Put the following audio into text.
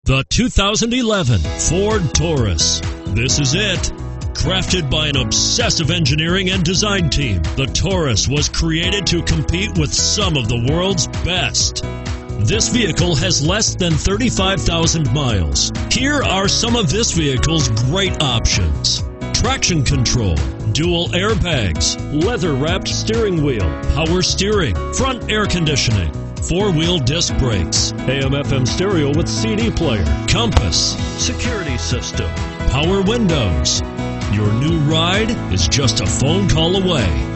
The 2011 Ford Taurus. This is it. Crafted by an obsessive engineering and design team, the Taurus was created to compete with some of the world's best. This vehicle has less than 35,000 miles. Here are some of this vehicle's great options: traction control, dual airbags, leather-wrapped steering wheel, power steering, front air conditioning, four-wheel disc brakes, AM/FM stereo with CD player, compass, security system, power windows. Your new ride is just a phone call away.